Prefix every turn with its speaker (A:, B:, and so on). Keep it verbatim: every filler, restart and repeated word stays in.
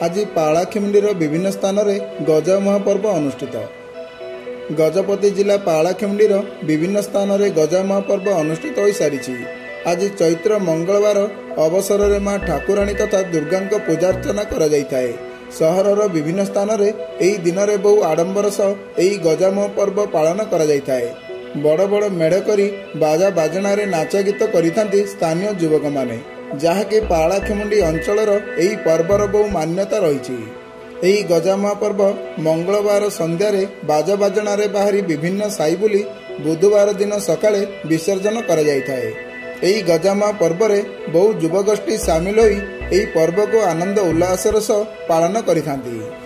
A: आज पालाखेमुंडीर विभिन्न स्थान में गजा महापर्व अनुष्ठित। गजपति जिला पालाखेमुंडीर विभिन्न स्थान में गजा महापर्व अनुष्ठित हो सारी। आज चैत्र मंगलवार अवसर में मां ठाकुराणी तथा दुर्गा पूजार्चना करा जायଥାଏ। सहरर विभिन्न स्थान में यही दिन में बहु आडंबर सह यही गजा महापर्व पालन करा जायଥାଏ। बड़ बड़ मेढ़ करी बाजा बाजनारे नाच गीत करिथांती स्थानीय युवक माने, जहाँकि पालाखेमुंडी अंचलर यही पर्वर बहु मान्यता रही। यही गजा महापर्व मंगलवार संध्यारे बाजा बाजनारे बाहरी विभिन्न साई बुली बुधवार दिन सकाळे विसर्जन करा जायଥାଏ। यही गजा महापर्व बहु युवगोष्ठी सामिल होई यही पर्व को आनंद उल्लासर सह पालन करिथांती।